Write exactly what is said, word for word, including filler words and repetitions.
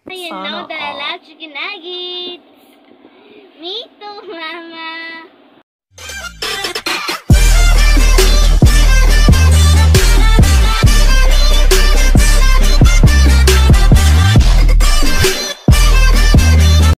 You Sana know that I all. love chicken nuggets. Me too, Mama.